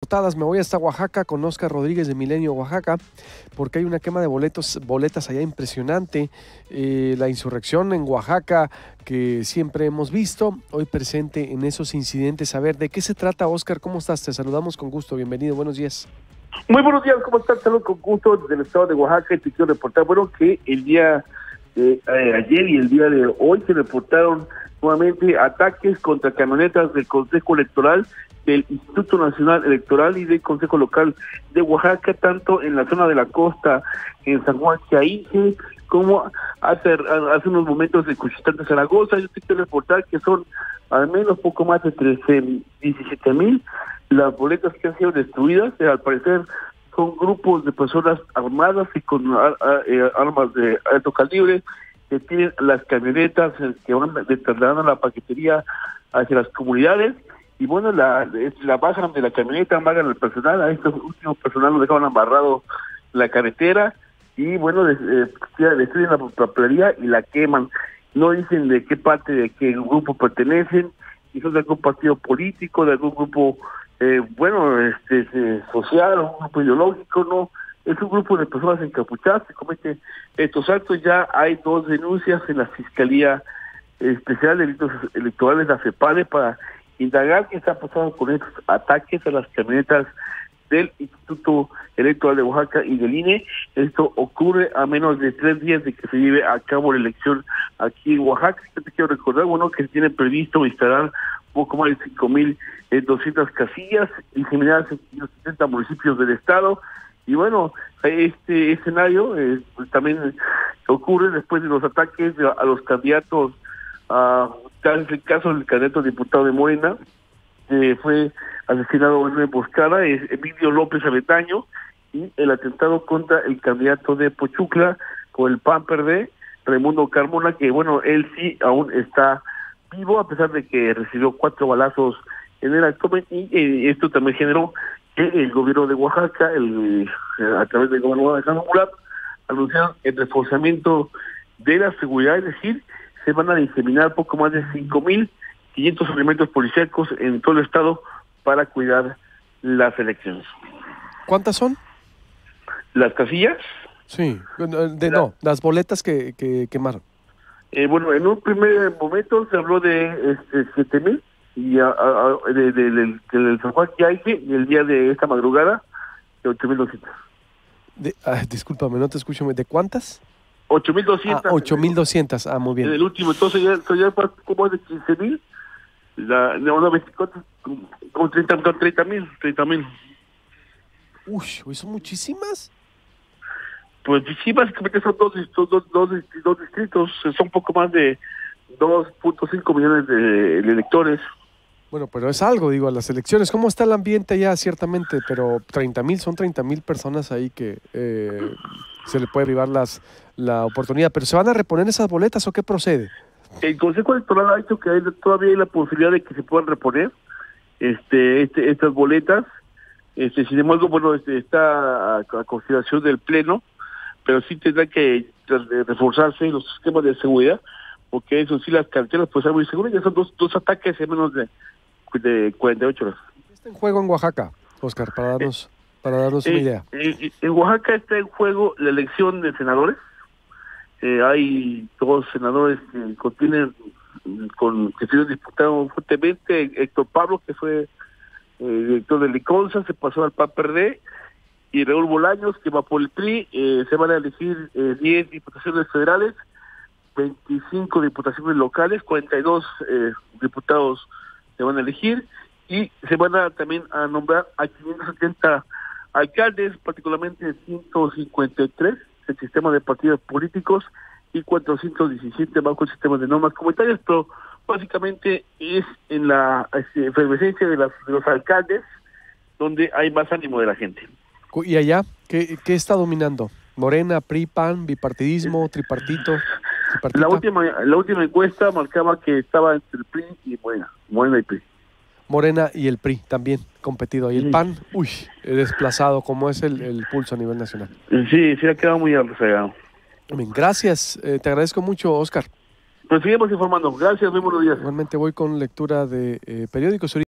portadas. Me voy hasta Oaxaca con Oscar Rodríguez de Milenio, Oaxaca, porque hay una quema de boletas allá impresionante. La insurrección en Oaxaca que siempre hemos visto, hoy presente en esos incidentes. A ver, ¿de qué se trata, Oscar? ¿Cómo estás? Te saludamos con gusto. Bienvenido, buenos días. Muy buenos días, ¿cómo estás? Saludos con gusto desde el estado de Oaxaca. Y te quiero reportar, bueno, que el día de ayer y el día de hoy se reportaron nuevamente ataques contra camionetas del Consejo Electoral, del Instituto Nacional Electoral y del Consejo Local de Oaxaca, tanto en la zona de la costa, en San Juan Chainche, como hace unos momentos de Cuchitán de Zaragoza. Yo te quiero reportar que son al menos poco más de 17,000 las boletas que han sido destruidas. Al parecer son grupos de personas armadas y con armas de alto calibre que tienen las camionetas que van trasladando la paquetería hacia las comunidades. Y bueno, la bajan de la camioneta, amagan al personal. A estos últimos personal los dejaban amarrado en la carretera y bueno, destruyen la papelería y la queman. No dicen de qué parte, de qué grupo pertenecen, si son de algún partido político, de algún grupo social, un grupo ideológico. No, es un grupo de personas encapuchadas que cometen estos actos. Ya hay 2 denuncias en la Fiscalía Especial de Delitos Electorales, la FEPADE, para indagar qué está pasando con estos ataques a las camionetas del Instituto Electoral de Oaxaca y del INE. Esto ocurre a menos de 3 días de que se lleve a cabo la elección aquí en Oaxaca. Yo te quiero recordar, bueno, que se tiene previsto instalar poco más de 5,200 casillas diseminadas en los 70 municipios del estado. Y bueno, este escenario también ocurre después de los ataques a los candidatos, tal es el caso del candidato diputado de Morena, que fue asesinado en una emboscada, es Emilio López Aventaño, y el atentado contra el candidato de Pochucla con el PAN-PRD, Raimundo Carmona, que bueno, él sí aún está vivo, a pesar de que recibió 4 balazos en el abdomen. Y esto también generó que el gobierno de Oaxaca, a través del gobernador Alejandro Murat, anunciaron el reforzamiento de la seguridad, es decir, se van a diseminar poco más de 5,500 elementos policíacos en todo el estado para cuidar las elecciones. ¿Cuántas son? ¿Las casillas? Sí, las boletas que quemaron. Bueno, en un primer momento se habló de 7,000 y del San Juan Yaike, y el día de esta madrugada de 8,200. Discúlpame, no te escucho. ¿De cuántas? 8,200. 8,200. Muy bien. En el último, entonces ya como de 15,000. Con 30,000. Uy, ¿son muchísimas? Pues sí, básicamente son dos distritos, son poco más de 2,5 millones de electores. Bueno, pero es algo, digo, a las elecciones. ¿Cómo está el ambiente ya? Ciertamente, pero 30,000, son 30,000 personas ahí que se le puede privar la oportunidad. ¿Pero se van a reponer esas boletas o qué procede? El Consejo Electoral ha dicho que todavía hay la posibilidad de que se puedan reponer estas boletas. Sin embargo, bueno, está a consideración del Pleno, pero sí tendrá que reforzarse los sistemas de seguridad, porque eso sí, las carreteras pues son muy seguras. Ya son dos ataques en menos de 48 horas. ¿Qué está en juego en Oaxaca, Oscar, para darnos una idea? En Oaxaca está en juego la elección de senadores. Hay 2 senadores que se disputaron fuertemente. Héctor Pablo, que fue director del Liconza, se pasó al PAN-PRD, y Raúl Bolaños, que va por el PRI. Se van a elegir 10 diputaciones federales, 25 diputaciones locales, 42 diputados se van a elegir, y se van a también a nombrar a 570 alcaldes, particularmente 153 el sistema de partidos políticos y 417 bajo el sistema de normas comunitarias. Pero básicamente es en la efervescencia de los alcaldes donde hay más ánimo de la gente. ¿Y allá qué está dominando? ¿Morena, PRI, PAN, bipartidismo, tripartito? La última encuesta marcaba que estaba entre el PRI y Morena y PRI. Morena y el PRI también competido. Y el PAN, desplazado, como es el pulso a nivel nacional. Sí, ha quedado muy rezagado. Bien, gracias, te agradezco mucho, Oscar. Pues seguimos informando. Gracias, muy buenos días. Igualmente voy con lectura de periódicos.